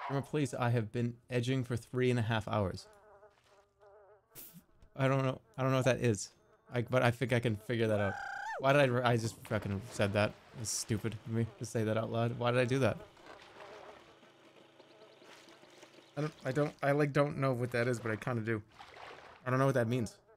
Jerma, please, I have been edging for 3.5 hours. I don't know what that is. But I think I can figure that out. Why did I just fucking said that? It's stupid of me to say that out loud. Why did I do that? I like don't know what that is, but I kind of do. I don't know what that means.